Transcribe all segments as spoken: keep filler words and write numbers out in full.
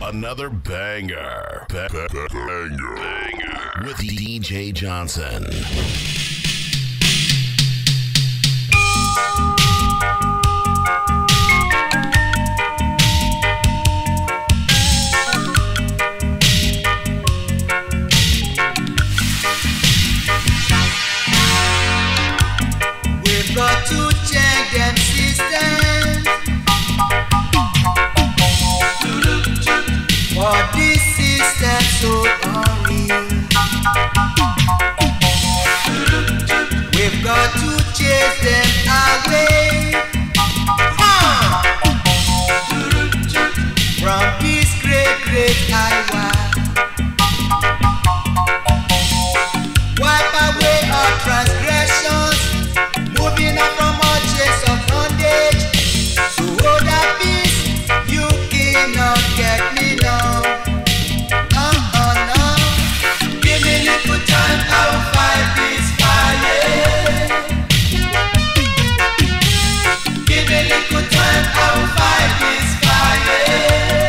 Another banger. Ba- ba- ba- banger. Banger. With D J Johnson. We've got to change them systems. For this system so unreal. We've got to chase them away. Huh. From this great, great highway. Wipe away our transgressions. Moving up from our chains of bondage. So hold that peace. You cannot get me now. Oh, oh, no. Give me a little time, I will fight this fire. Give me a little time, I will fight this fire.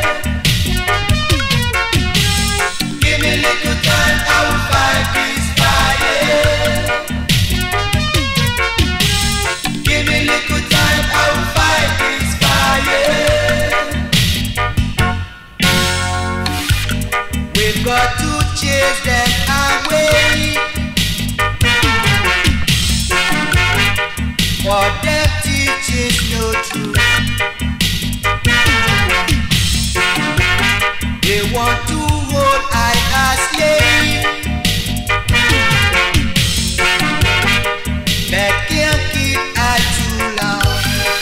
Give me a little time, I will fight this fire. Give me a little time, I will fight this fire. We've got to chase them away. For them teaches no truth. They want to hold I as slave. But can't keep I too long.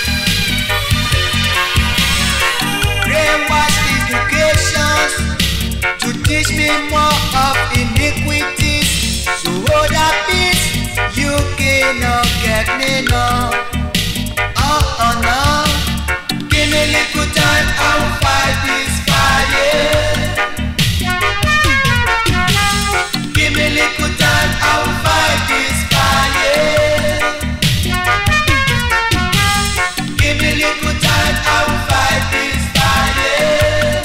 Brainwash educations to teach me more of iniquities. So hold that peace, you cannot get me now. Oh, oh no. Give me a little time, I will fight this fire. Give me a little time, I will fight this fire. Give me a little time, I will fight this fire.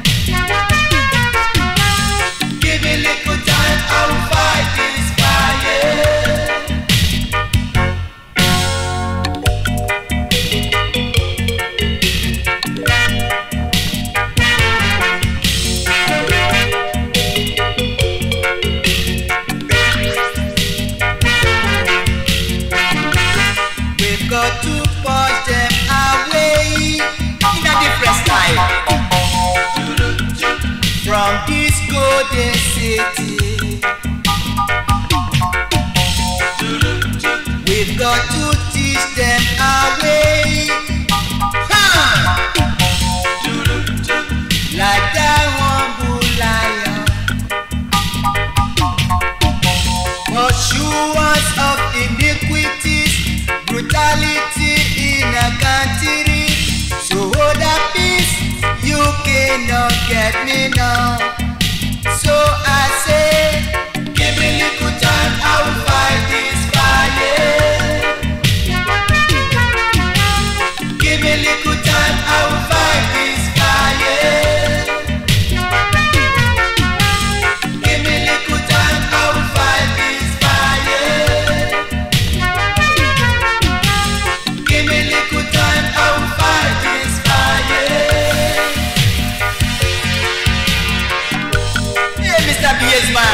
Give me a little time, I will fight this fire. We've got to push them away in a different style from this golden city. We've got to teach them away. Huh. Like that humble lion, pursuers of iniquities, brutality in a country. So hold that peace, you cannot get me now. So I say, give me a little time, I will fight this fire. Give me a little time, I will fight this fire. Give me a little time, I will fight this fire. Give me a little time, I will fight this fire. Hey, Mister B S man.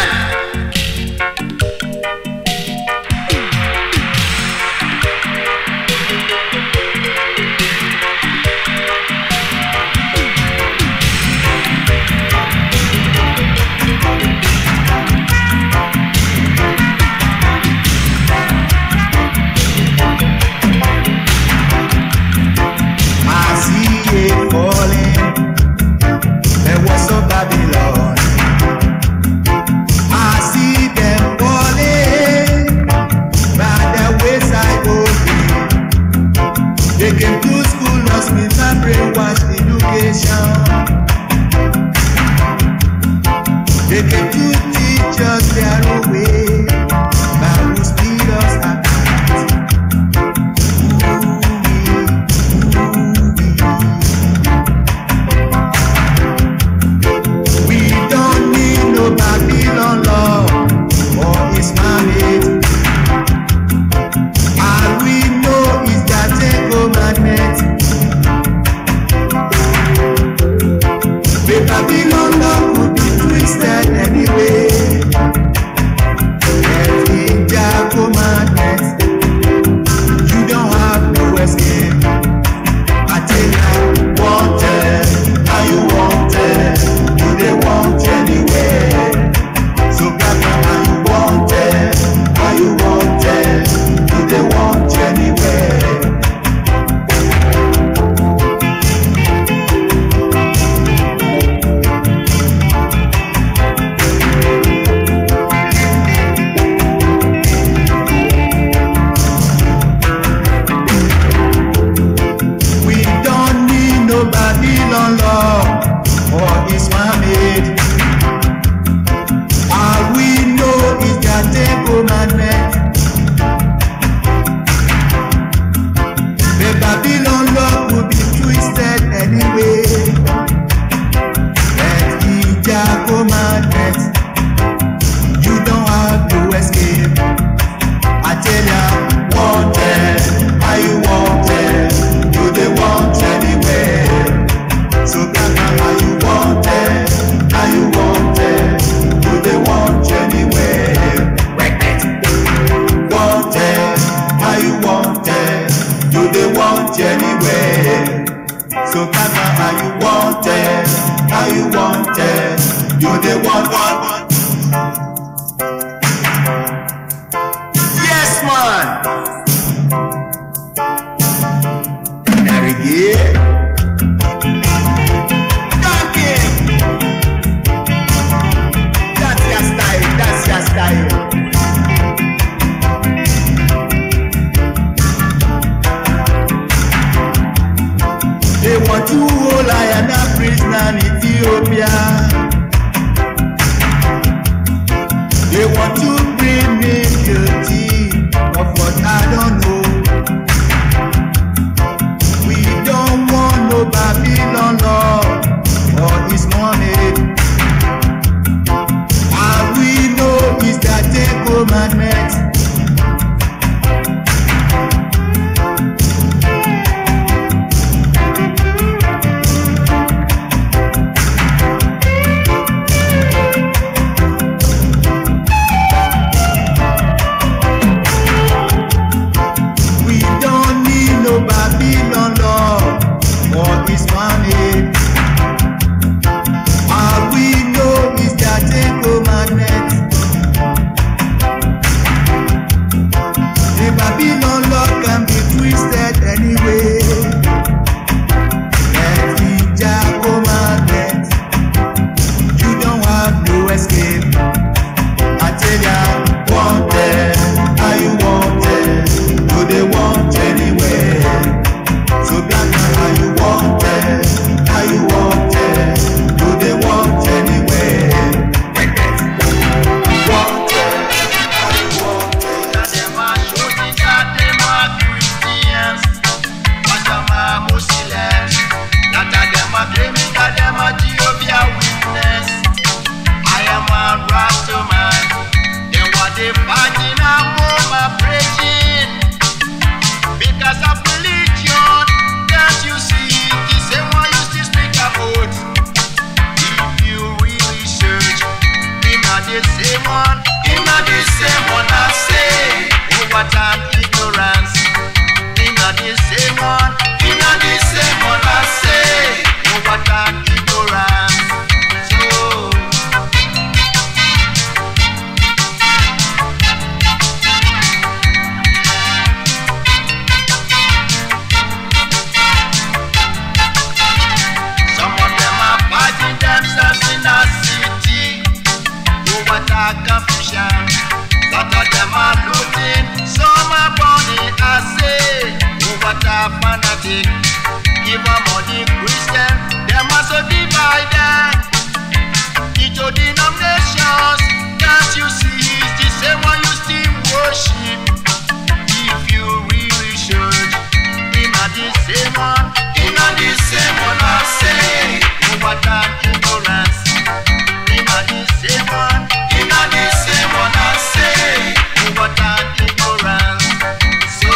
divided into denominations. Can't you see it's the same one you still worship? If you really should, in a the same one, in a the same one I say, oh what an ignorance. In a the same one, in a the same one I say, oh what an ignorance. So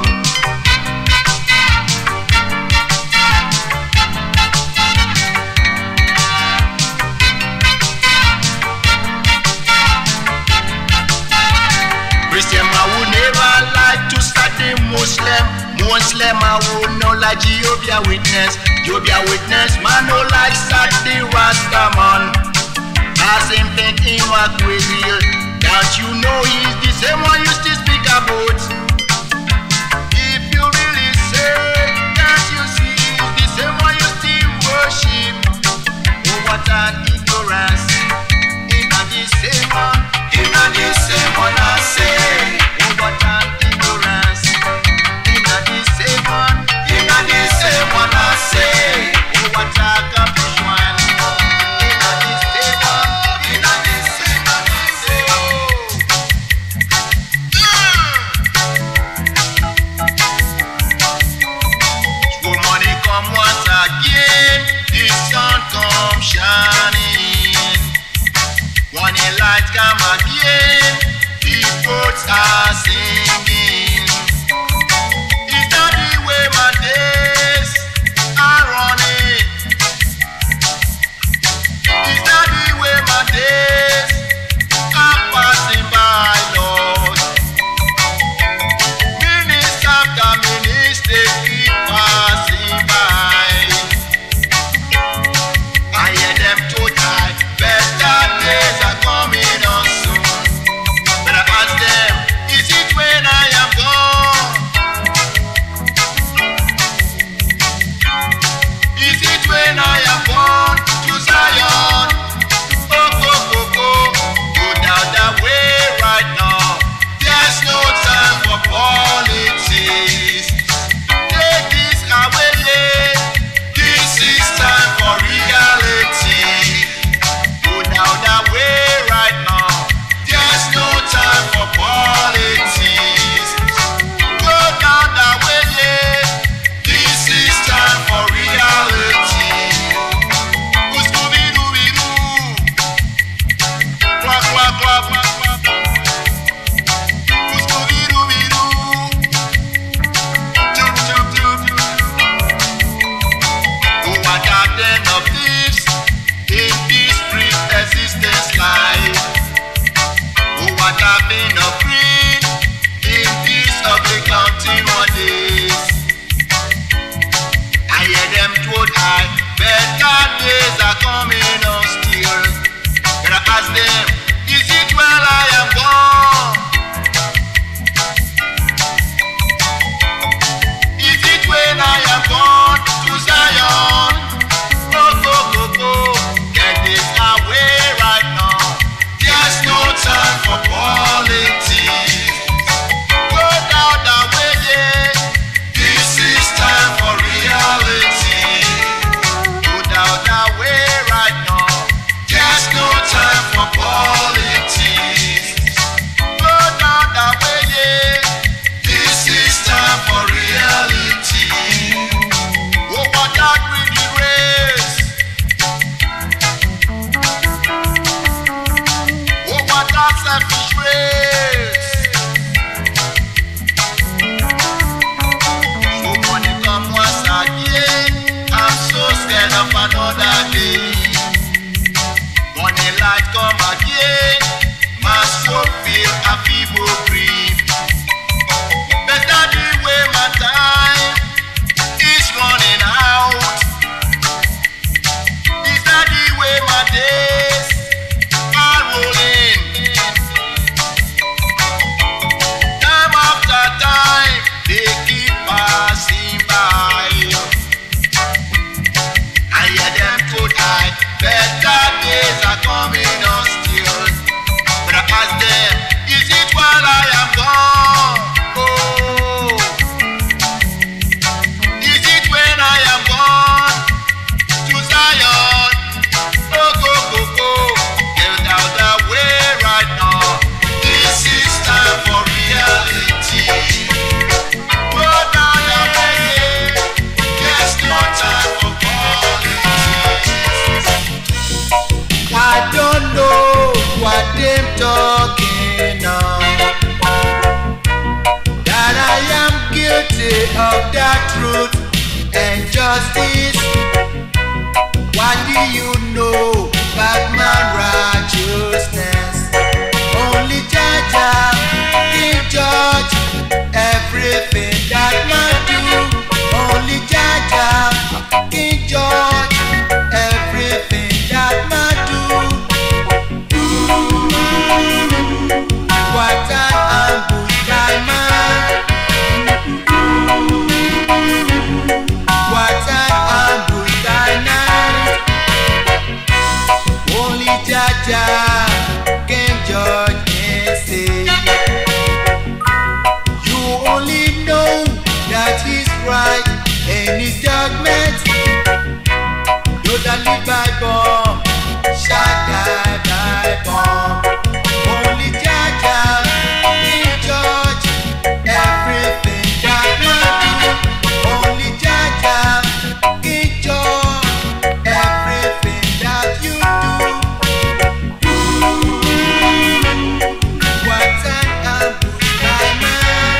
Christian man would never like to start the Muslim. Muslim man would not like Jehovah Witness. Jehovah Witness man no like start the Rasta man. As him think him walk with real. Don't you know he's the same one you still speak about? If you really say, can't you see he's the same one you still worship? Oh what an ignorance. In the same one, in the same one I say, oh what an ignorance. In the same one, in the same one I say, oh what a accomplish one. In the same one, in the same one I say, school money come once again, the sun come shining. When the light come again, the birds are singing. Is that the way my days are running? Is that the way my days are passing by, Lord? Minutes after minutes they keep passing by. I hear them to die, better days are coming on soon. But I ask them, is it when I am gone? Is it when I am gone to Zion? Oh, go, go, go, go down that way right now. There's no time for politics. Take this away, yeah. This is time for reality. Go down that way right now. There's no time for politics. Go down that way, yeah. This is time for reality. Who's Scooby-Dooby-Doo? Clap, clap, clap, clap, clap. Who's Scooby-Dooby-Doo? Chup, chup, chup. Oh, what a den of thieves in this brief existence life. Oh, what a been of greed in this ugly counting one days. I hear them told I better days are coming on still. Gotta ask them, is it while I am gone? Is it when I am gone to Zion? Go, go, go, go, get this away right now. There's no time for politics. Go down that way, yeah. This is time for reality. Go down that way right now. There's no time for politics. Go down that way, yeah. This is time for reality. Oh, what a greedy race. Oh, what a selfish race. So money come once again. I'm so scared of another day. When the light come again, my soul feel a feeble grief. Better the way my time is running out. Is that the way my days are rolling? Time after time, they keep passing by. I hear them to die, better days are coming on still. But I ask them, is it while I am gone? Oh, is it when I am gone to Zion? justice. What do you know about my righteousness? Only Jaja can judge everything that man do. Only Jaja can judge everything that man do. What an ambush by man. What an ambush by night. Only Jaja can judge and say. You only know that he's right in his judgment. Those that live by bomb shall die by bomb. Only Jaja can judge everything that man do. Only Jaja can judge everything that you do. What an ambush by man.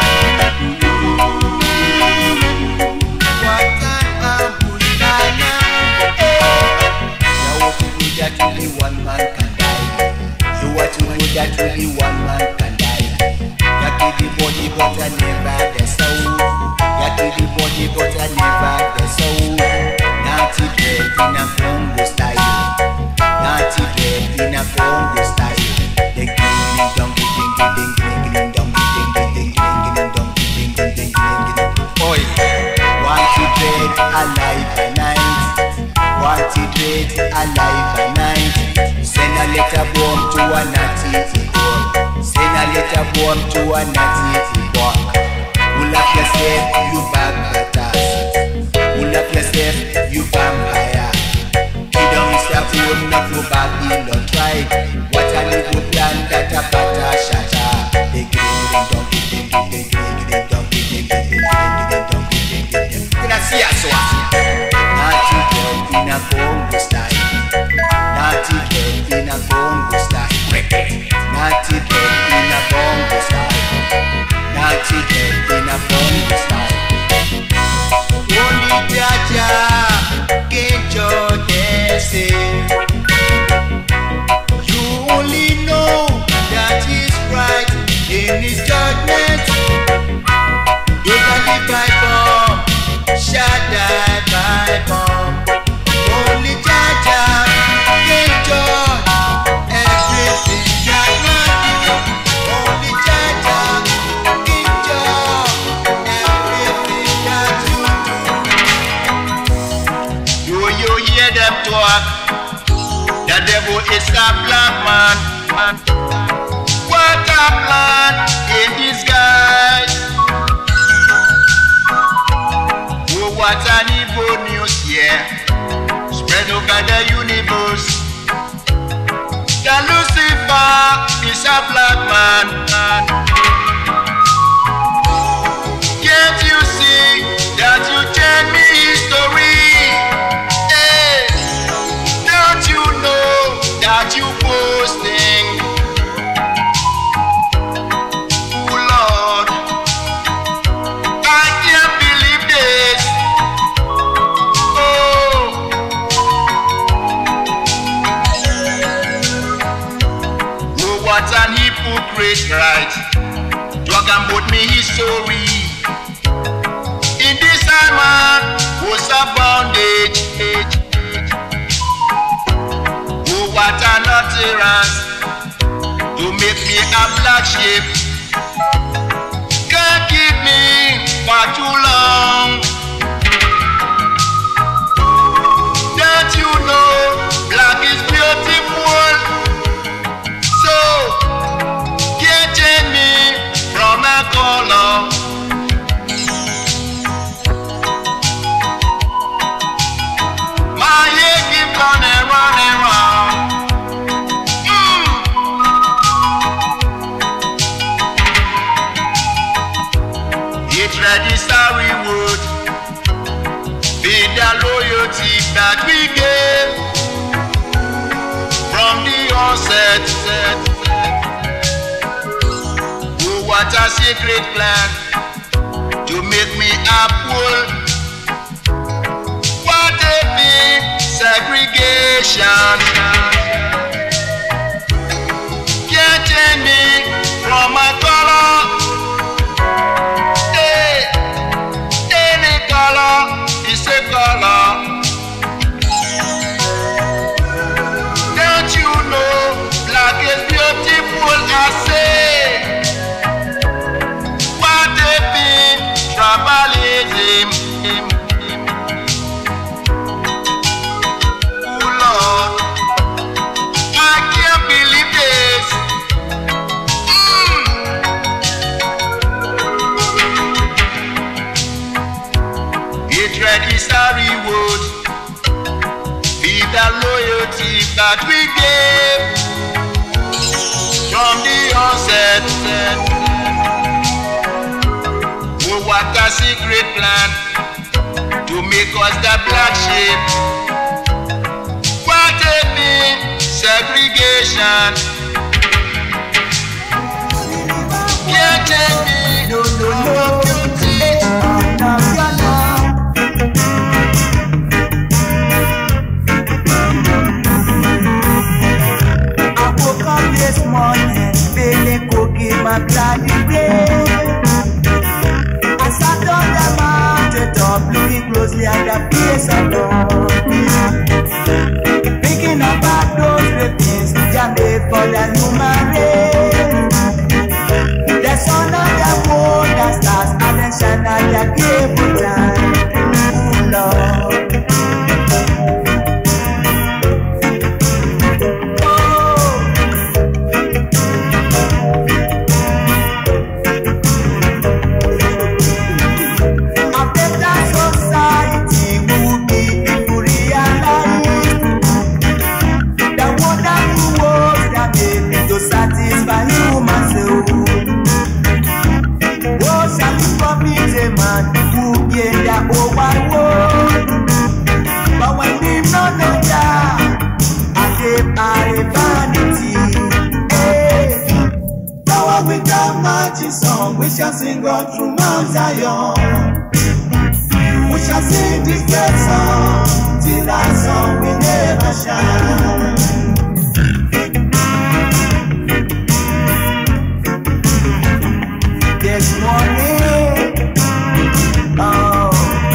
What an ambush by man. Now what you do that only one man can die. You what you do that only one man can die. You kill the body but I never the soul. You kill the body but I never the soul. Naughty dread in a Congo style. Naughty dread in a Congo style. They gling dong ding ding ding ding dong ding ding ding ding dong ding ding ding ding. Oi, want to dread alive at night. Want to dread alive at night. Send a letter bomb to a natty bomb. Send a letter bomb to a natty bomb. Pull up yourself, you vampires. Pull up yourself, you vampire. Kingdom is a fool, not to Babylon tribe. What a little plan that a butter shatter. They give it donkey, they give it donkey, they give it donkey, they give it donkey. Can I see us? Naughty girl in a Congo style. Naughty girl in a Congo style. Naughty girl in a Congo style. Naughty girl in a Congo style. Only Jaja can judge and say. You only know that he's right in his judgment. Those that live by bomb shall die by bomb. Only Jaja can judge everything that man do. Only Jaja can judge everything that you do. Do you hear them talk? The devil is a black man. What a plan in disguise. Oh, what an evil news here, spread over the universe. The Lucifer is a black man. Can't you see that you change me history? Hey, don't you know that you posting? Oh Lord, I can't believe this. Oh, oh, what an hypocrite, right? Talking about me history. In this time man was a bondage. Oh, what an utterance to make me a black sheep. Can't keep me for too long. Don't you know black is beautiful? So can't change me from a color. My hair keep running, running round. Mm. Hatred is a reward. Be the loyalty that we gave from the onset. Oh, what a secret plan to make me a fool. nation. Can't change me from my color. Hey, any color is a color. Don't you know black is beautiful? I say, what a big tribalism. Hatred is a reward. Be the loyalty that we gave from the onset. We worked a secret plan to make us the black sheep. What a mean segregation. Can't take me, no, no, no, guilty. This morning, feeling cookie, my bloody brain. I sat on the mountain top, looking closely at the face of God. Thinking about those great things that made for the human race. The sun and the moon, the stars, and the sun and the cable time. Ooh, Lord. Song we shall sing God through Mount Zion. We shall sing this great song till our song will never shine. This morning, oh,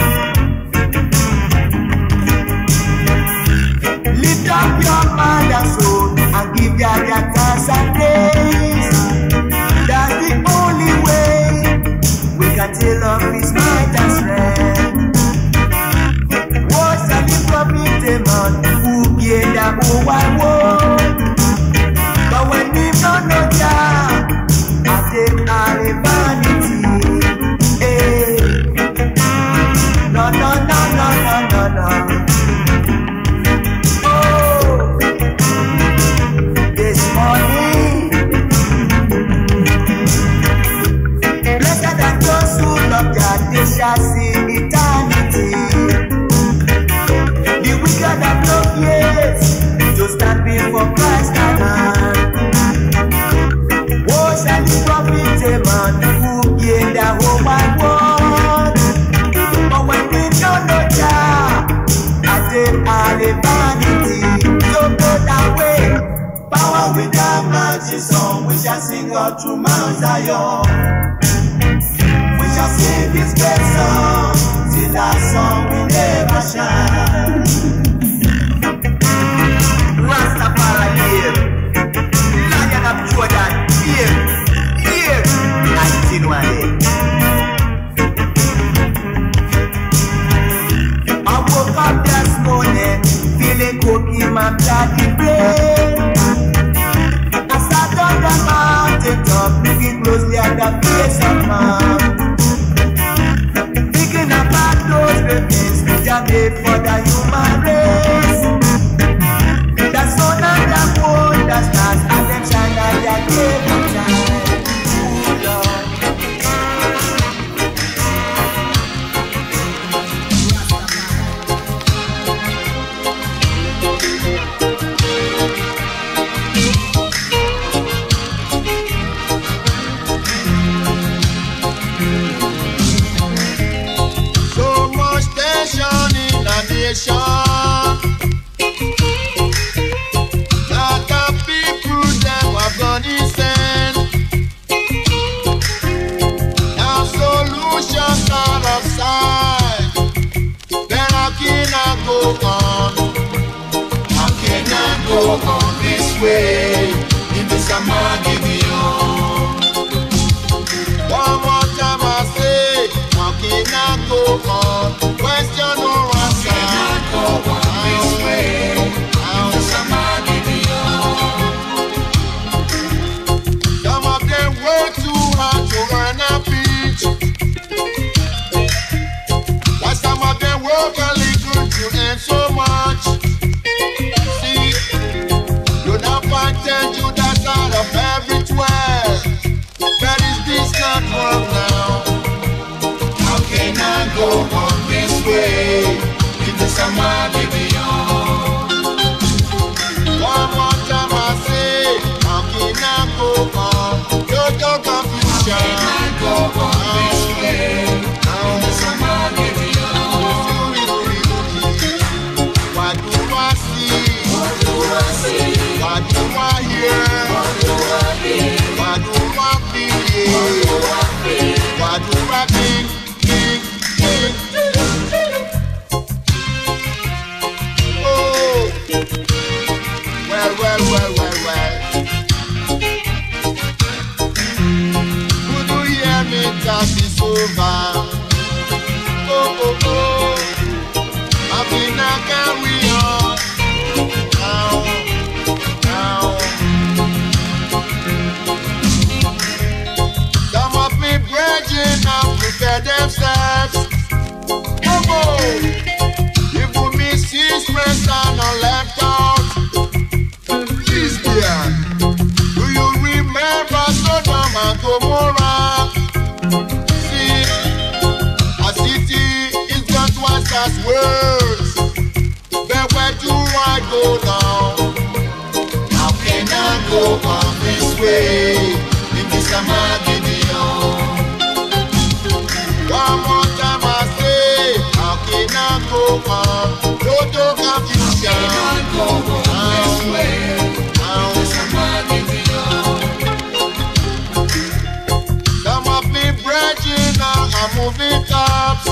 lift up your mind and soul and give God your thanks and praise. That's the only way we can tell of His might and strength. What shall the profit a man who gained the whole wide world? But when we don't know Jah, I take all the vanity. Hey. No, no, no, no, no, no, no. Oh, this morning. They shall see eternity. The wicked have no place to stand before Christ and man. What shall the profit a man who gained the whole wide world? But when we don't know Jah, I take all the vanity. So go that way. Power without mighty song, we shall sing God through Mount Zion. We shall sing this great song till our song will never shine. Rastafari here, Lion of Jordan here, here, nineteen one eight. I woke up this morning feeling cookie in my bloody brain. I sat on the mountain top looking closely at the face of man. Those babies which are made for the human race. The sun and the moon, the stars and them shine at their day of time. Ooh, Lord. go on this way in the summer Gideon. One more time I say, how can I go on? Question or answer? How can I go on this way in the summer Gideon? Some of them work too hard to earn a peach, while some of them work a little to earn so much. See, you don't find ten Judas out of every twelve. That is this not wrong now? How can I go on this way in the summer Gideon? One more time I say, how can I go on? Total confusion. How can I go on this way in the summer Gideon? What do I see? What do I see? What do I hear? What do I hear? What do I feel? What do I think? Think, think. Oh, well, well, well, well, well. Could you hear me talk this over? Oh, oh, oh. I've been a carry on. Now, now. Some of me brethren now prepare themselves. Come on. If you miss his friends and are left out, please dear, do you remember Sodom and Gomorrah? See, a city is got twice as worse. But where do I go now? How can I go on this way in the summer Gideon? One more time I say, how can I go on? Total confusion. How can I go on this way in the summer Gideon? Some of me brethren are moving tops,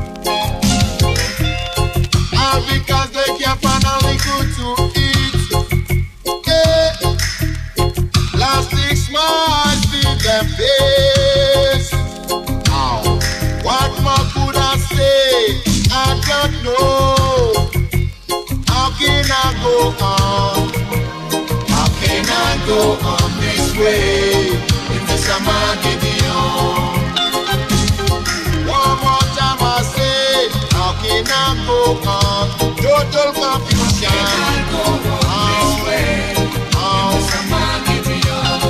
and because they can't find a little to eat, yeah. Last six months feed them face. Ow. What more could I say? I don't know. How can I go on? How can I go on this way in the summer Gideon? One more time I say, how can I go on? Total confusion. How can I go on this way in the summer Gideon?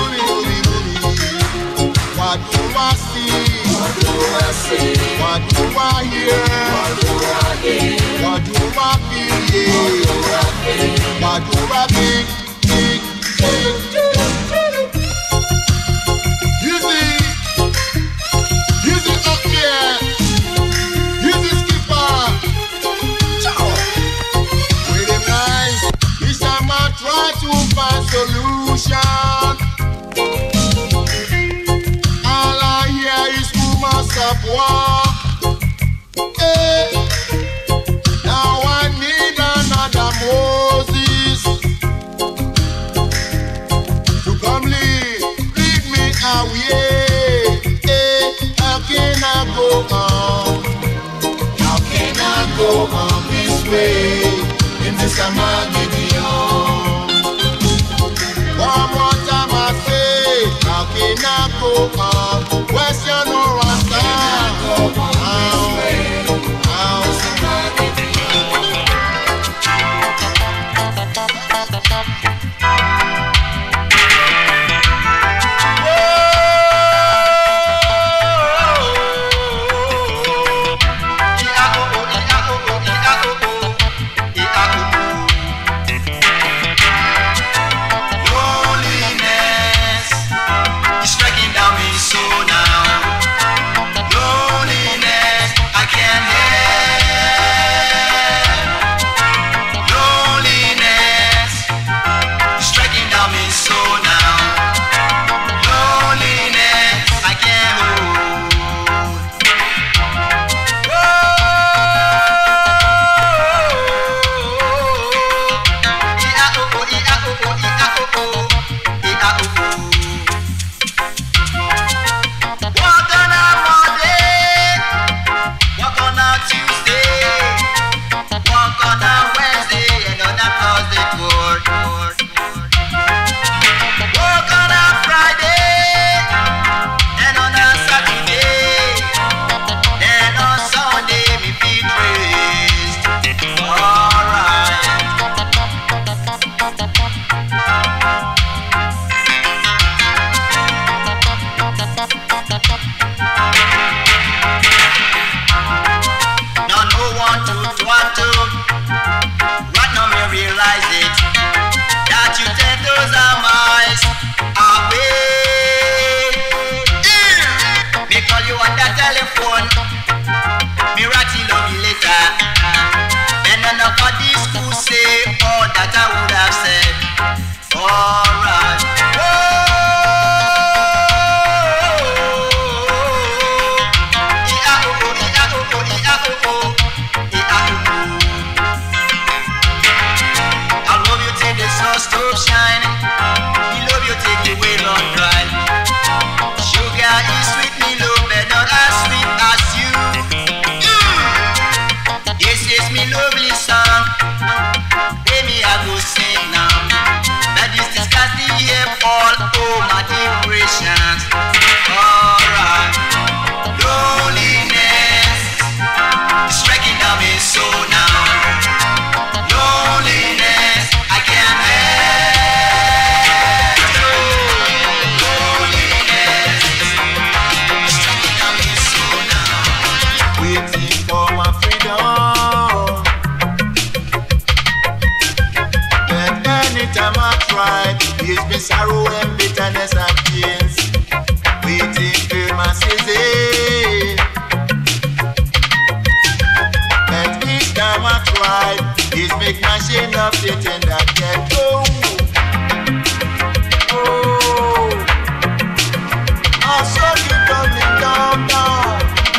What do I see? What do I see? What do I hear? What do I hear? What do I feel? What do I think? Think, think. You see, you see up here, you see skipper. Ciao. Pretty nice. This time I try to find solution. All I hear is rumors of war. Hey. Now I need another Moses to come lead, lead me away. Hey. How can I go on? How can I go on this way in the summer Gideon? One more time I say, how can I go on? Question or answer? How can I go on this way? How summer Work on a Friday and on a Saturday, then on Sunday me feel praised. Alright. Now no one to want to, right now me realize it, that you take those are miles away. Mm. Me call you on that telephone, me write you love you later, and enough of these who say all that I would have said. Alright. I love you till the sun stop shining. Me love you till the way long dry. Sugar is sweet, me love but not as sweet as you. Mm. This is me lovely song. Baby, I go sing now. That is disgusting here all oh my depressions. Alright. Loneliness is striking down me so now. Loneliness, I can't help. Loneliness is striking down me so now. Waiting for my freedom, but anytime I try, it's been sorrow and bitterness and pains. Waiting for my season, but each time I try, it's make my shame of Satan that get go. Oh, I saw you coming down, down.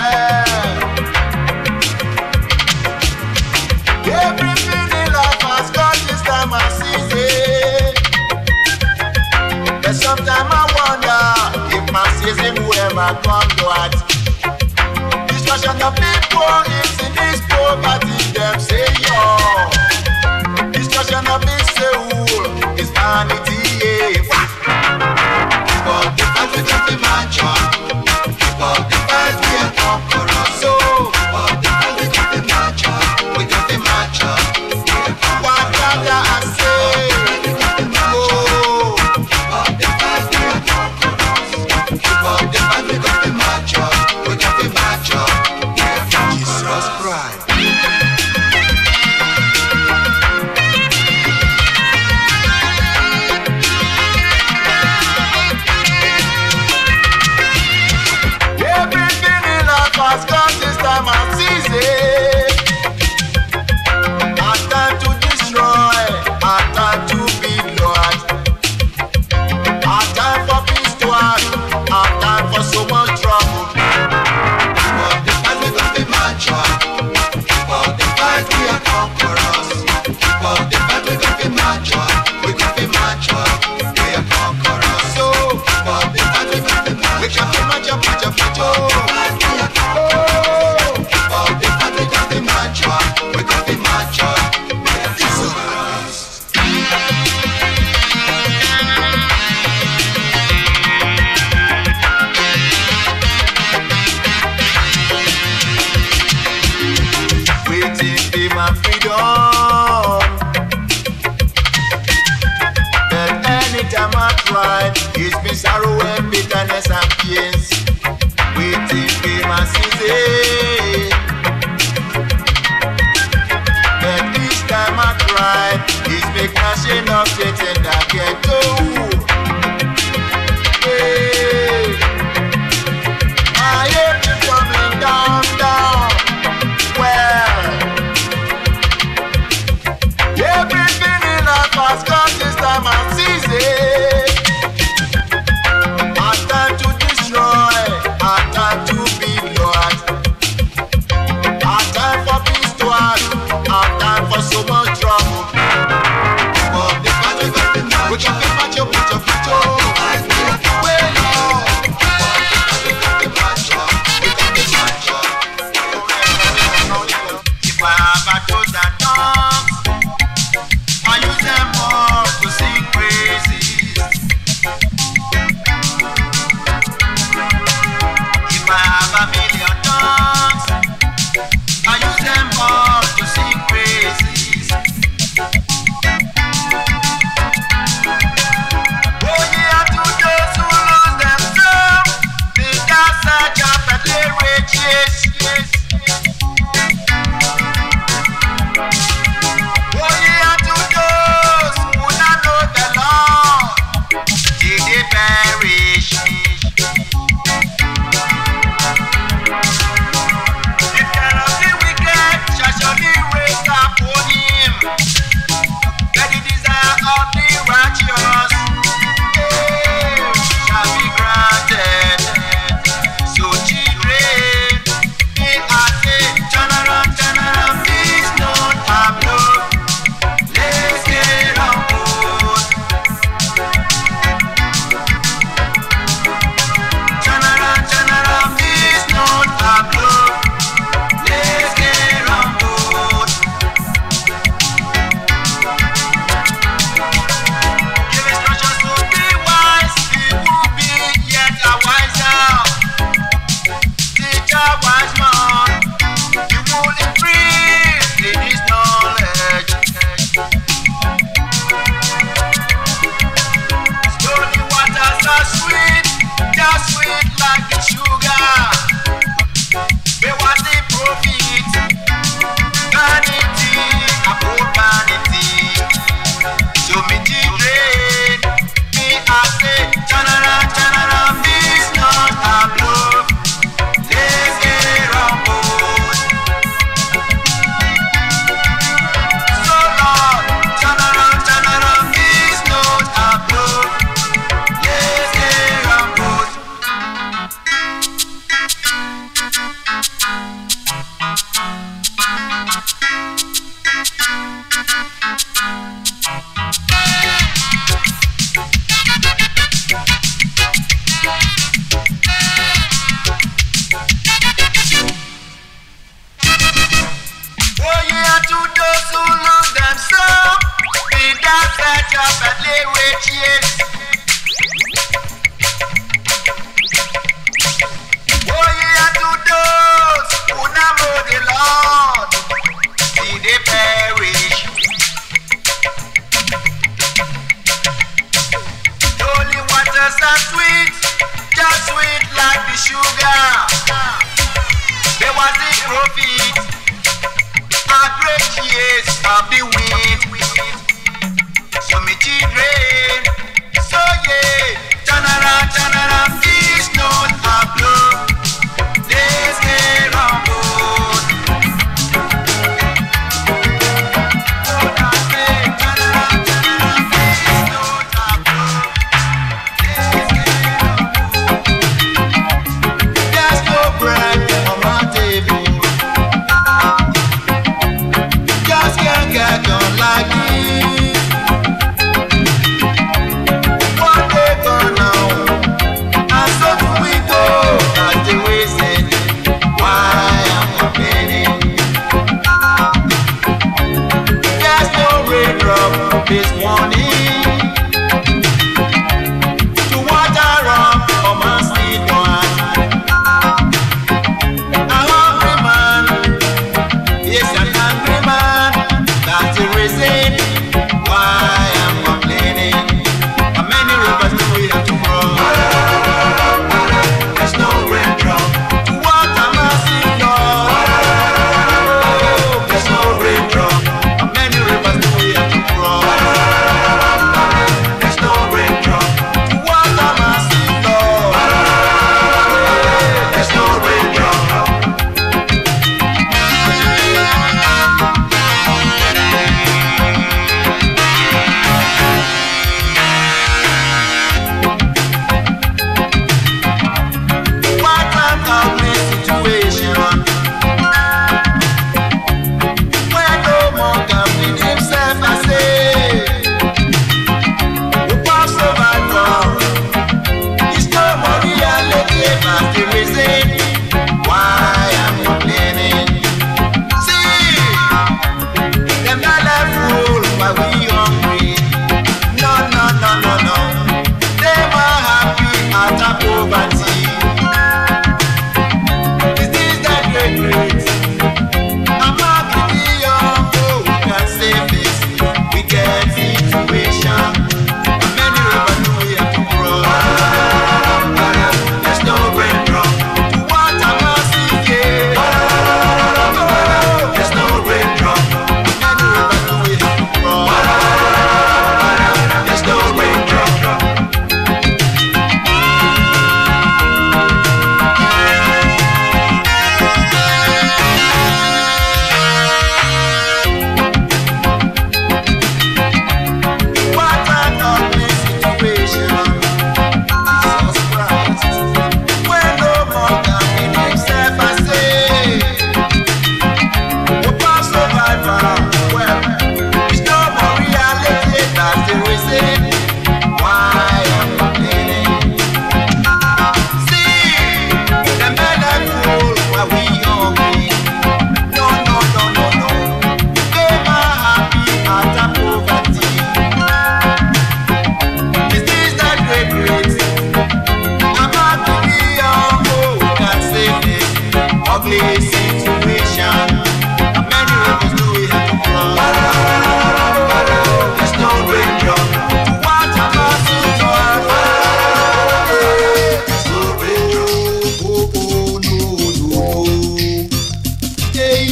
Eh. Everything in life has got this time I see it. But sometimes I wonder if my season will ever come to it. Discussion of people is in this poverty, them say yo. Discussion of this say who is vanity, yeah. But the fact we got the mantra, but the fact we are conquerors. So, but the fact we got the mantra, we got the mantra. What can I say? Oh, but the fact we are conquerors. But the fact we got the mantra, we got the mantra. Jesus Christ. Everything in life has got this time and season. A time to destroy, a time to be Lord. A time for peace to act, a time for so much trouble. But the fight we got the mantra, but the fight we are conquerors. But the fight we got the mantra, we got the mantra, we are conquerors. So, but the fight we got the mantra, we got the mantra, mantra, mantra. But the fight we got the mantra, we got the mantra, we are conquerors. Waiting for my freedom, but anytime I try, it's been sorrow and bitterness and pains. Waiting for my season, but each time I try, it's make my shame of Satan that get go. Hey, I am coming down, down. Well, everything in life has got this time and season. A time to destroy, a time to be Lord. A time for peace to act, a time for so much trouble. But the fight we got the match, we got the match. up at lay wages. Oh, yeah, to those who now know the Lord, see they perish. The holy waters are sweet, just sweet like the sugar. There was a prophet, a great years of the wind. So me children, so yeah, turn around, turn around, please not a blow. Let's get on board. So I say, turn around, turn around, please not a blow. Let's get on board. There's no bread on my table. Just can't get on like this. One day gone now, and so do we go. That's the reason why I'm complaining. There's no raindrop this morning to water up on my seed one. A hungry man, yes, an angry man. That's the reason why I'm complaining. How many rivers do we have to cross? There's no raindrop to water my seed Lord. There's no raindrop. How many rivers do we have to cross? There's no raindrop to water my seed Lord. There's no raindrop. What an ugly situation when no more can feed himself. I say, the poor survivor is no more reality. That's the reason why I'm complaining. See, them not left fool while we hungry. No, no, no, no, no. Them are happy out of poverty. Is this the great race? I'm not the young who can save this wicked situation. How many rivers do we have to cross? There's no raindrop to water my seed, yeah. There's no raindrop. How many rivers do we have to cross? There's no raindrop. What an ugly situation, Jesus Christ. When no more can feed himself, I say, the poor survivor, well, it's no more reality. That's the reason why I'm complaining. See, them men are fool while we hungry. No, no, no, no, no. They are happy out of poverty. Is this the great race? I'm not the young who can save this ugly situation. How many rivers do we have to cross? There's no raindrop to water my seed Lord. There's no raindrop. Oh, oh, no, no, no. Hey.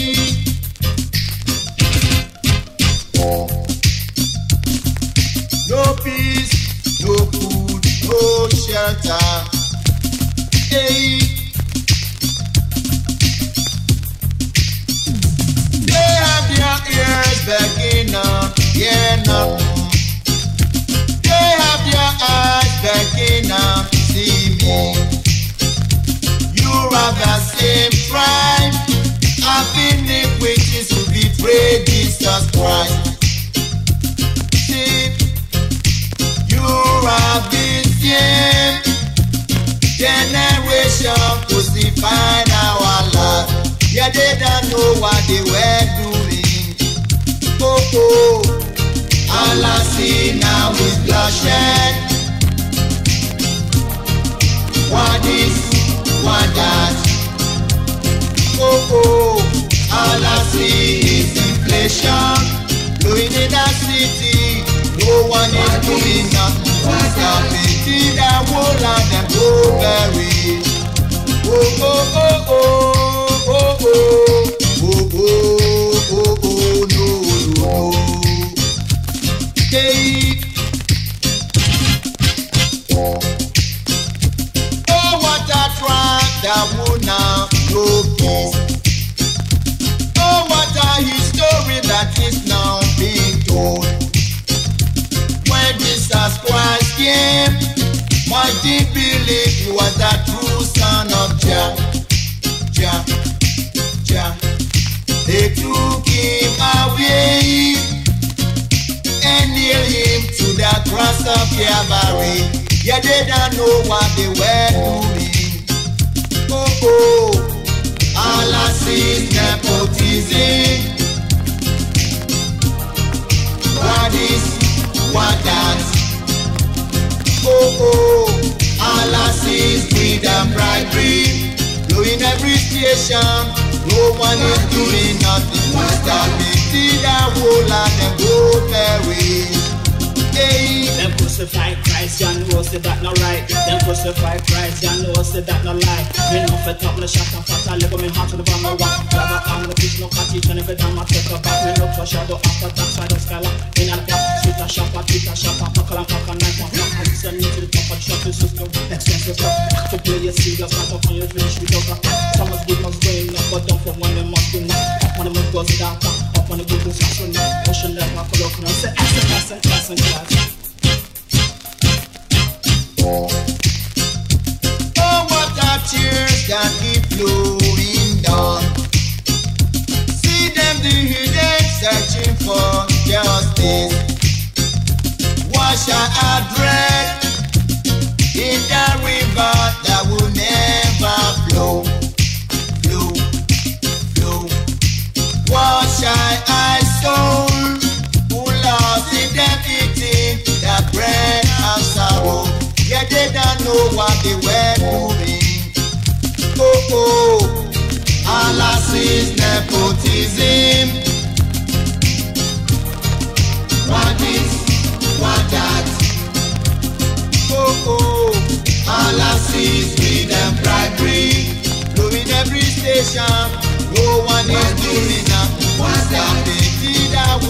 No peace, no food, no shelter. Hey. They have their ears begging up, yeah, no. They have their eyes begging up, see me. You are the same tribe, I've been iniquities who betray Jesus Christ. See, you are the same generation crucified our Lord. Yeah, they don't know what they were doing. Oh, oh, Allah, see now. station, blowing in the city. No one is doing nothing. What's happening? The whole land them go bury. Oh oh oh oh oh oh oh oh oh oh no no. Hey. Oh what a track that would now no peace. Oh what a history that is now being told. When Jesus Christ came, my deep belief he was the true son of Jah, Jah, Jah. They took him away and nailed him to the cross of Calvary. Yeah, they don't know what they were doing. Oh, oh, all I see is nepotism. What is what that? Oh oh, all I see is greed and bribery. Blowing every station, no one is doing nothing. Stop it, see that whole lot and go their way. Hey. Them crucify Christ, you know say that no right. Them crucify Christ, you know say that no lie. Me no fit up, me shot and fat, I live with me heart to the bottom of one. Grab a arm, the fish no cat each, and every time I take a back, me look for shadow after that side of skyline. In a block, sweet a shop, a tweet a shop, a puckle and cock and knife and flock. And send me to the top of the shop, the system, expensive stuff. To play your serious, not up on your finish, we don't got that. Some must give us going up, but don't from when they must be not. Up on the move goes down, up on the Google search, and ocean level, I could open and say, S and S and class and class. Oh, what a tears that keep flowing down. See them the hidden searching for justice. Wash our dread in the river that will never flow, flow, flow. Wash our soul who lost in them eating the bread of sorrow. Yeah, they don't know what they were doing. Oh, oh, all I see is nepotism. What this, what that? Oh, oh, all I see is greed and bribery. Blowing every station, no one is doing nothing. What's that? They did a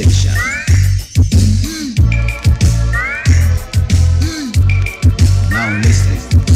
station. Now listen.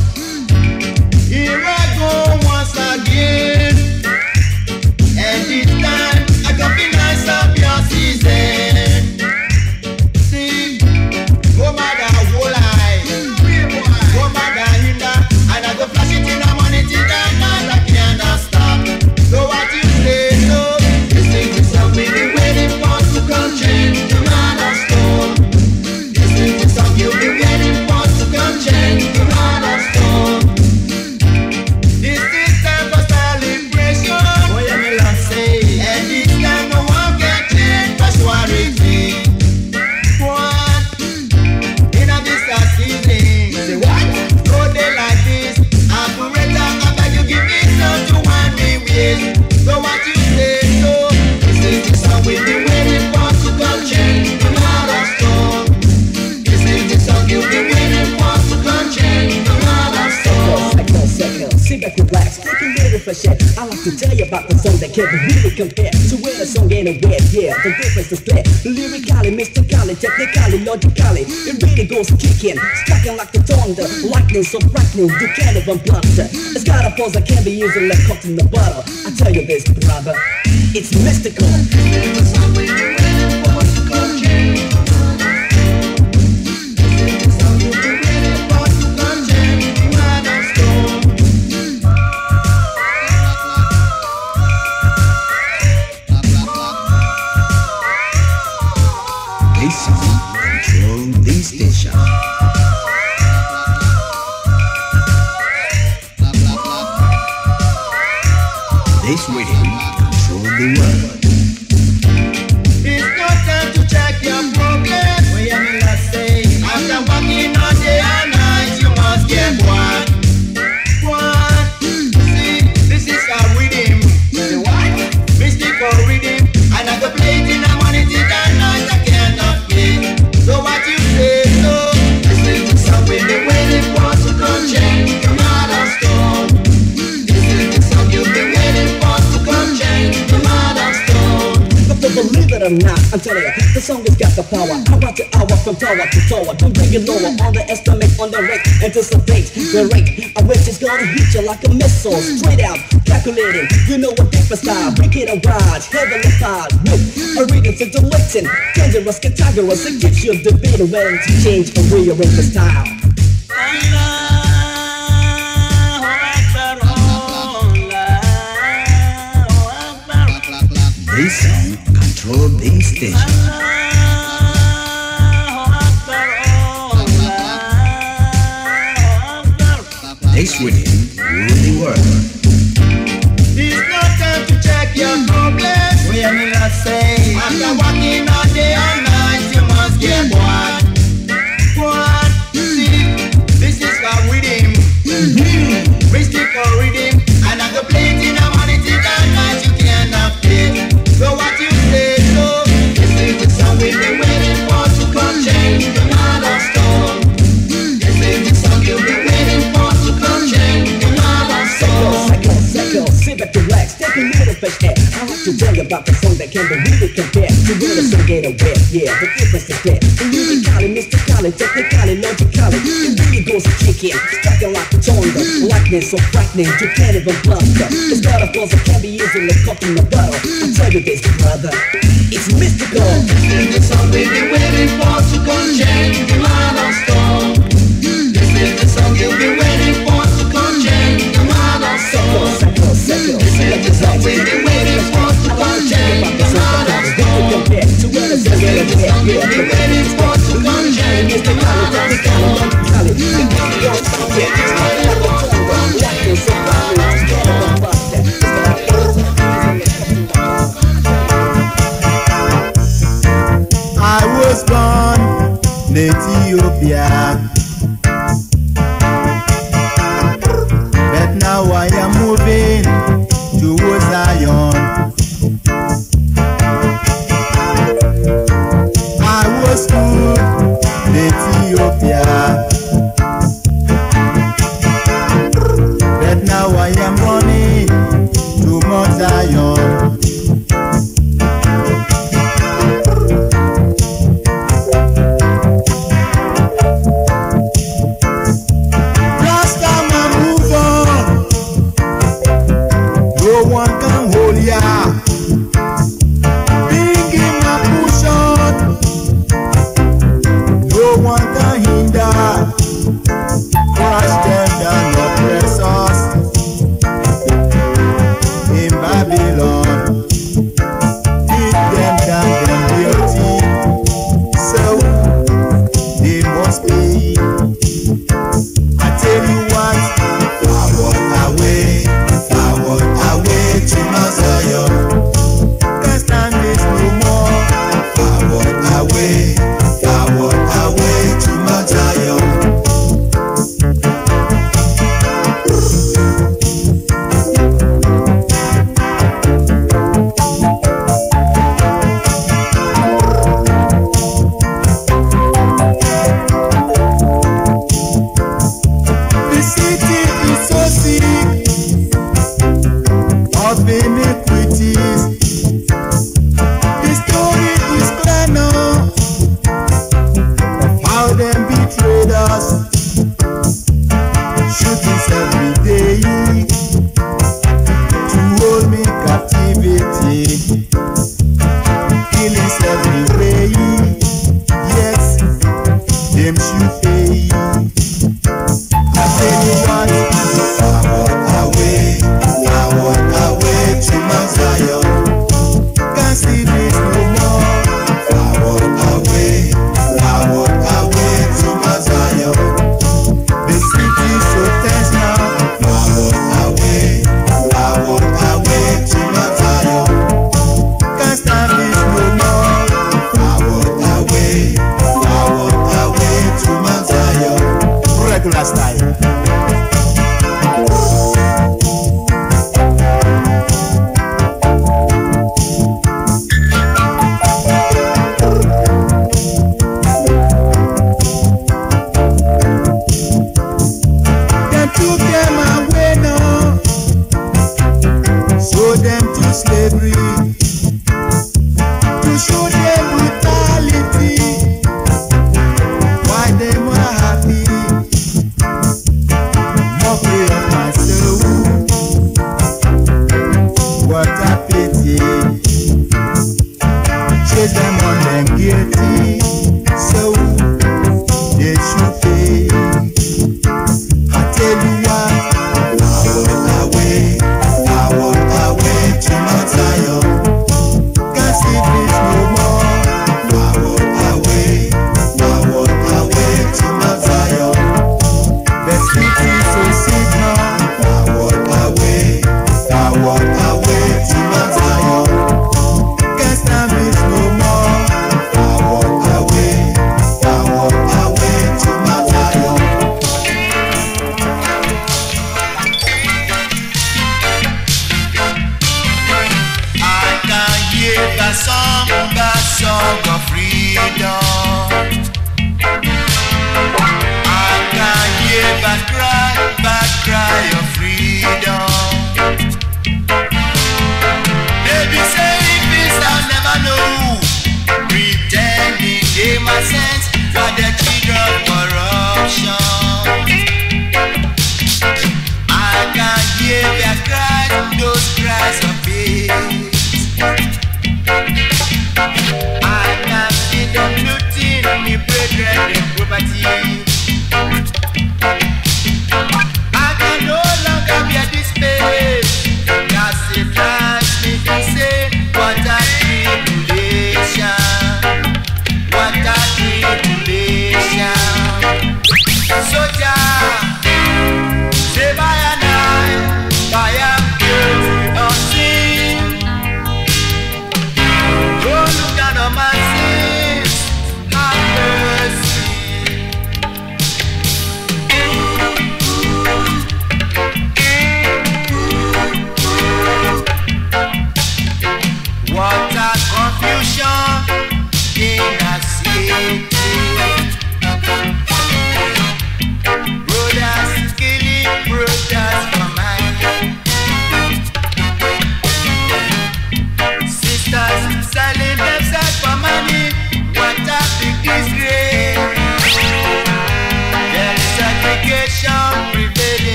Here I go once again, and this time I can be nice up your season. See, go mother whole eye, go mother hinder, and I go flash it in the money till that night I cannot stop. So what you say, so this thing is something we waiting for to come change the mother's storm. This thing is something you've been waiting for to come change the mother's storm. This is time for celebration. Oh yeah, me love say. And this time no one can change passionately. What? In a this season. Say what? No day like this. Operator, I beg you give me some to one me with. So what you say so? This is the song we've been waiting for to come change the mother's storm. This is the song you've been waiting for to come change the mother's storm. Cycle, cycle, sit back, relax, take a little fresh air. I like to tell you about the song that can't be really compared to where the song ain't aware. Yeah, the difference is clear. Lyrically, mystically, technically, logically, it really goes kicking, striking like the thunder, lightning so frightening you can't even blunt. It's got a pulse that can't be easily caught in the bottle. I tell you this, brother, it's mystical. The song we've been waiting for to come change. This is the song you've been waiting for to come change the mother's storm. This song control this station. This rhythm control the world. It's no time to check your progress. Oh yeah, me not say. After working all day and night, you must get one. One. See, this is our rhythm. The what? Mystical rhythm. And I go play it in the morning till the night I cannot play. So what you say so? This is the song we've been waiting for to come change the mother's storm. This is the song you've been waiting for to come change the mother's storm. But to believe it or not, I'm telling you, the song has got the power. Hour to hour, from tower to tower. Don't bring it lower, underestimate, underrate, anticipate the rate. I wish it's gonna hit you like a missile, straight out, calculating. You know a different style, break it a ride, heavenly fired. With a reading scintillating, dangerous, categories. It gives you the beat ready to change and rearrange the style. This song control this station. This rhythm rule the world. It's no time to check your progress. We are not say. After working all day and night, you must get one. One. See, this is our rhythm. Mm-hmm. Mystical rhythm. And I go play it in the morning till the night you cannot play. So what you say so? This is the song we've been waiting for to come change the mother's storm. This is the song you've been waiting for to come change the mother's storm. Cycle, cycle, sit back, relax, take a little fresh air. I like to tell you about the song that can be really compared to where the song ain't aware. Yeah, the difference is clear. Lyrically, mystically, technically, logically, it really goes kicking, striking like a thunder, lightning so frightening you can't even blunt. It's got a pulse that can't be easily caught in the bottle. I tell you this, brother, it's mystical. This is the song we've been waiting for to come change the mother's storm. This is the song you've been waiting for to come change the mother's storm. Cycle, cycle, This is the song we've been waiting for to come change the mother's storm. This is the song you've been waiting for to come change the mother's storm. I was born in Ethiopia, but now I am moving to Zion. I was born in Ethiopia, but now I am running to Mount Zion. can hold ya. Bring him a push on. No one can hinder. Crush them down, oppress us in Babylon. Beat them down, them guilty. So they must pay. I tell you what, forward away, forward away to Mount Zion. Can't stand this no more. Forward away, forward away to Mount Zion. The city is so sick of iniquities. The story is clear now of how them betrayed us. Shootings every day to hold me captivity. Killings every way. Yes, them should pay. I tell you what, forward away, forward away to Mount Zion. Can't see this no more. Forward away, forward away to Mount Zion. The city so tense now. Forward away, forward away to Mount Zion. Can't stand this no more. Forward away, forward away to Mount Zion. Regular style. Them took them away now, sold them to slavery, to show them brutality. Why they were happy? Mockery of my soul. What a pity. Chase them on them guilty. So they should pay. I tell you what, forward away, forward away to Mount Zion. Can't see this no more. Forward away, forward away to Mount Zion. The city so sick now. Forward away, forward away to Mount Zion. Can't stand this no more. Forward away, forward away to Mount Zion. I can hear the song, the song of freedom. I can hear the cry, the cry of freedom. Baby say peace, I'll never know. Pretending they my sense, but the children of corruption. I can hear their cries, those cries of peace. I can see them looting me brethren in property.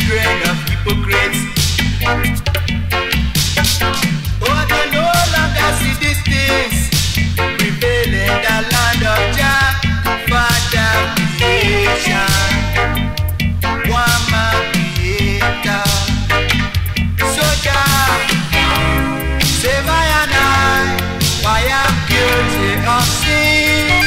children of hypocrites. Oh, I can no longer see these things prevail in the land of Jah, Father creation, one man creator. So Jah, save I and I, why I'm guilty of sin.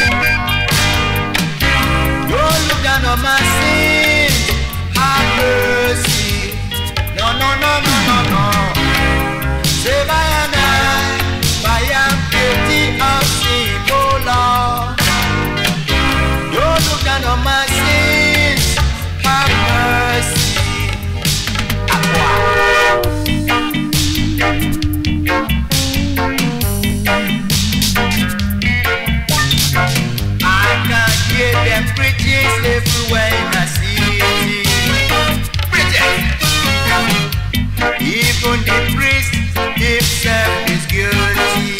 Don't look down on my sins, have mercy. No, no, no, no, no, no. Save I and I, why I'm guilty of sin, oh Lord. Don't look down on my sins, have mercy. I can hear them preaching everywhere in the city. Preaching. Even the priest himself is guilty.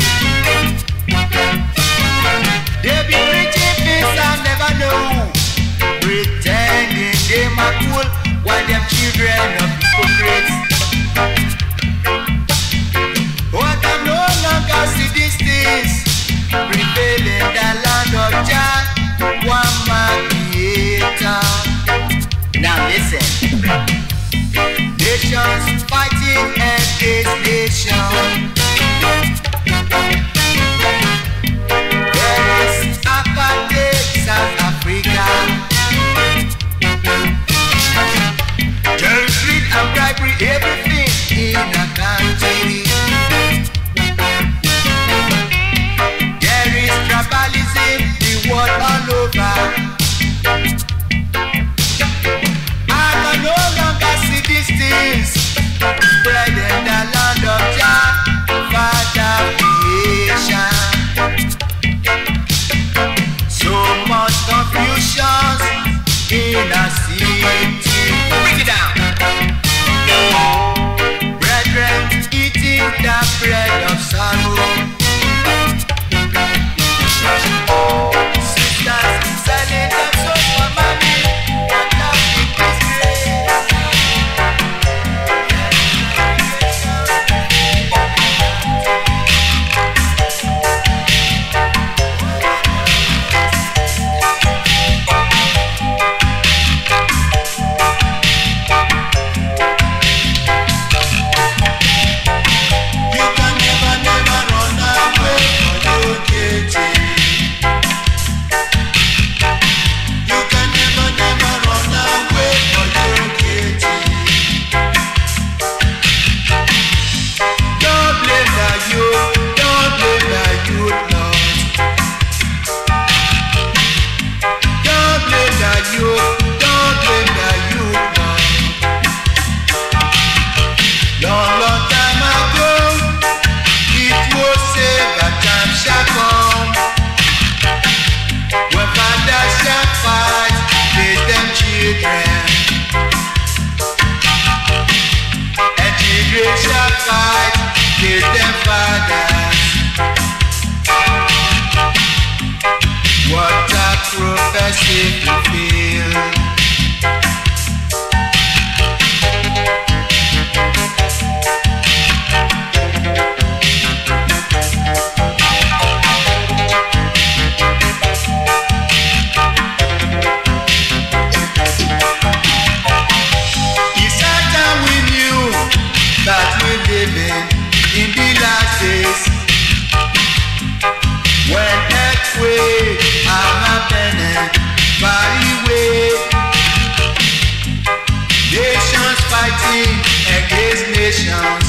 They be preaching things I never know, pretending they are cool while them children of hypocrites. Oh, I can no longer see these things prevail in the land of Jah, one man creator. Now listen. Nations fighting against nation. There is apartheid South Africa. Terrorist greed and bribery, everything in a country. There is tribalism, the world all over. I can no longer see these things spread in the land of Jah, Father creation. So much confusion in a city. Break it down. Brethren eating the bread of sorrow. Sisters selling them souls for money. What a big disgrace. You can never, never run away from your duty. You can never, never run away from your duty. Don't blame the youth, don't blame the youth, Lord. Don't blame the youth, don't blame the youth, Lord. Long, long time ago, it was said that time shall come when fathers shall fight with them children, and children shall fight with them fathers. What a prophecy fulfilled. It's hard that we knew that we're living in the last days, when earthquakes are happening far away. Nations fighting against nations.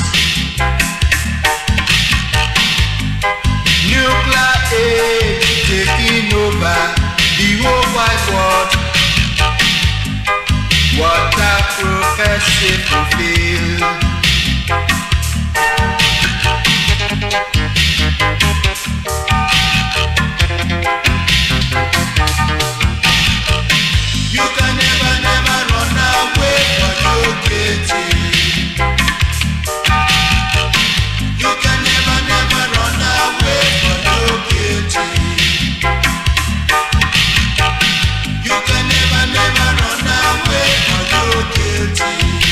Nuclear aid taking over the whole wide world. What a prophecy fulfilled. You can never, never run away from your duty. You can never, never run away from your duty. You can never, never run away from your duty.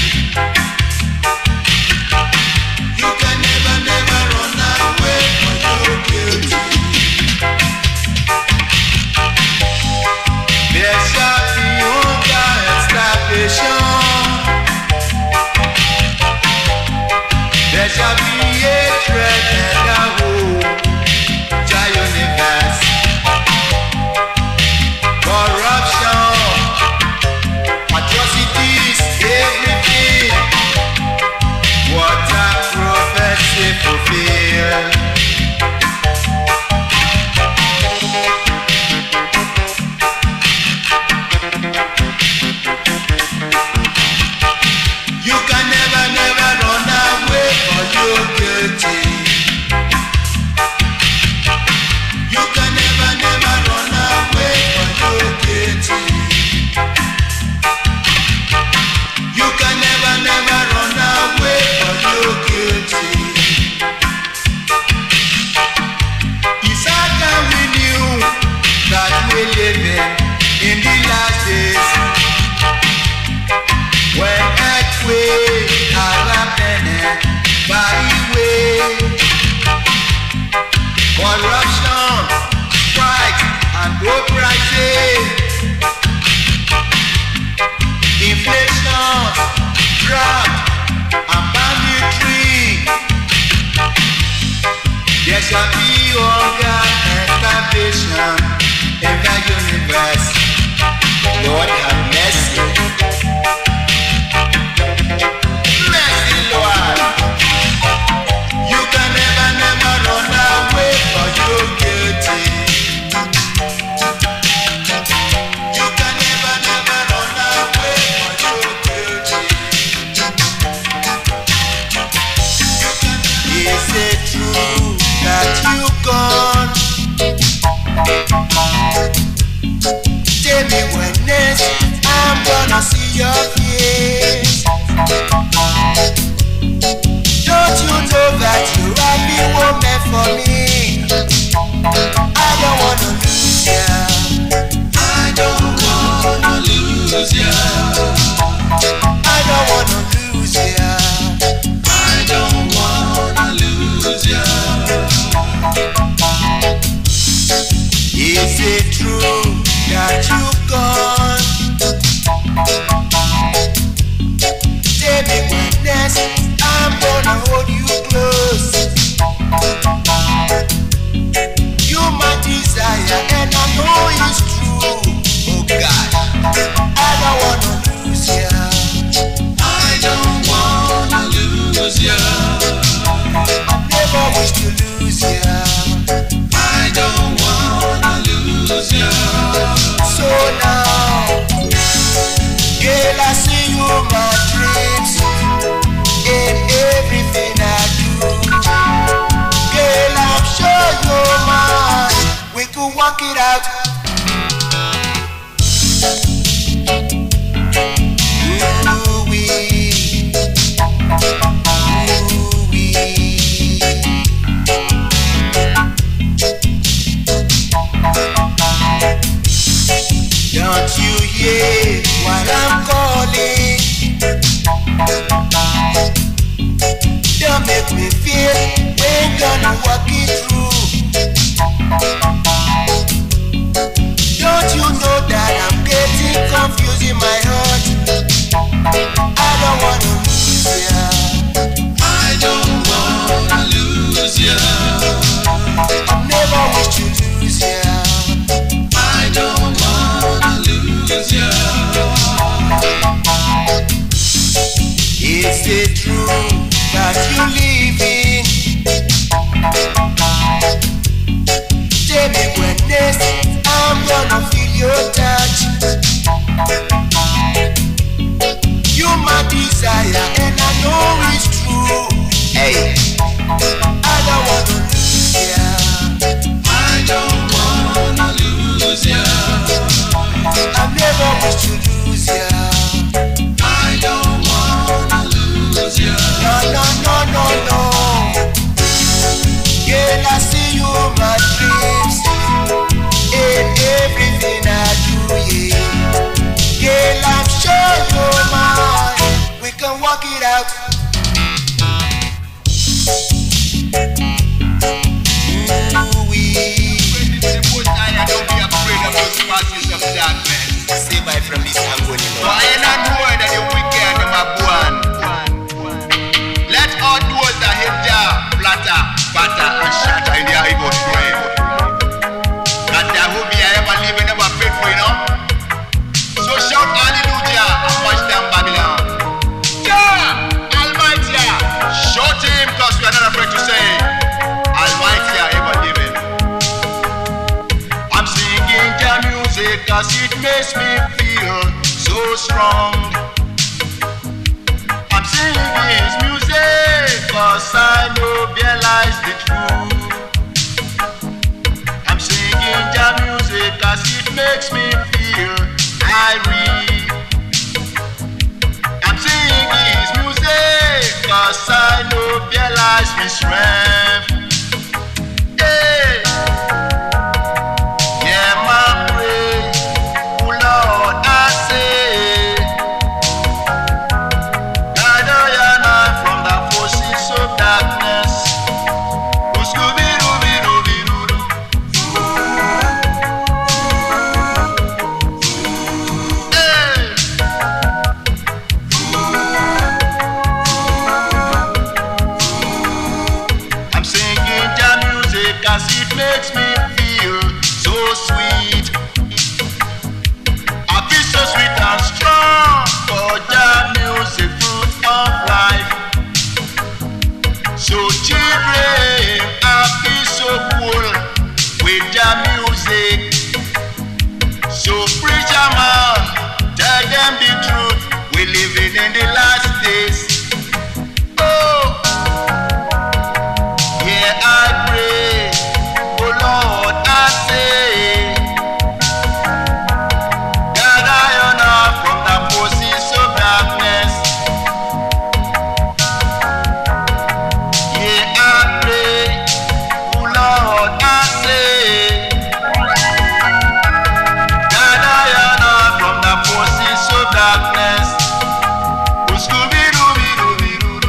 witchcraft and banditry. There shall be hunger and starvation in the universe. Lord have mercy. Mercy, Lord. You can never, never run away for your guilty. You can never, never run away for your guilty. Is it true that you gone? Tell me when next I'm gonna see your face. Don't you know that you have been woman for me? I don't wanna lose ya. I don't wanna lose ya. I don't wanna lose ya. I don't wanna lose ya. Is it true that you gone? Tell me when next I'm gonna hold you close. You my desire and I know it's true. Oh God, I don't wanna lose ya. I don't wanna lose ya. I never wish to lose ya. I don't wanna lose ya. So now, girl, I see you my dreams in everything I do. Girl, I'm sure you're mine. We could work it out. Ooh-wee. Ooh-wee. Don't you hear what I'm calling? Don't make me feel we're gonna walk it through. Don't you know that I'm getting confused in my heart? I don't wanna lose ya. I don't wanna lose ya. I never wish to lose ya. I don't wanna lose ya. Is it true that you leaving? Tell me when next I'm gonna feel your touch. You my desire and I know it's true. Hey, I don't wanna lose ya. I don't wanna lose ya. I never wish to lose ya. I don't wanna lose ya. No, no, no, no, no. Girl, I see you my dreams in everything I do, yeah. Girl, I'm sure you're mine. We can work it out. Don't be afraid of those forces of darkness. Save me from this agony, Lord. For I not know that the wicked are my born. Let all those that hate Jah flatter, batter, and shatter in their evil frame. And there will be ever living, ever faithful, you know. So shout hallelujah and watch them Babylon. Yeah, Almighty, shout him, cause we are not afraid to say, Almighty, ever living. I'm singing Jah music cause it makes me feel so strong. I'm singing his music cause I know realize the truth. I'm singing Jah music cause it makes me feel irie. I'm singing his music cause I know realize my strength. Hey. Yeah, my praise, oh Lord, I say, guide I and I from the forces of darkness. Oh, Scooby-Dooby-Dooby-Doo. Hey. in the last days. Oh, yeah, I pray, oh Lord, I say, God, I honor from the forces of darkness. Yeah, I pray, oh Lord, I say, God, I honor from the forces of darkness. Oh, Scooby-Dooby-Dooby-Doo.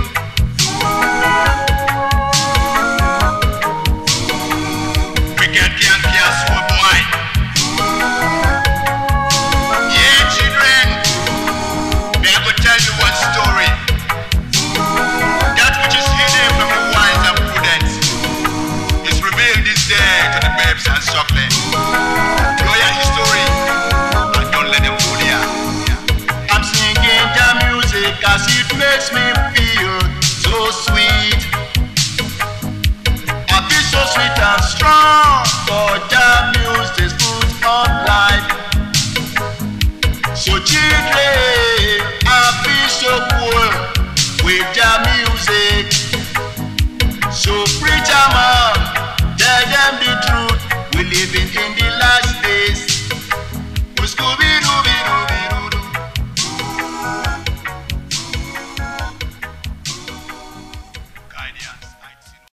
Wicked can't be a small boy. Yeah, children, may I go tell you one story. That which is hidden from the wise and prudent is revealed this day to the babes and suckling. Know your history and don't let them fool ya. I'm singing the music as it makes me feel so sweet. I feel so sweet and strong, for the music is full of life. So children, I feel so cool with the music. So preacher man, tell them the truth, we living in the last days.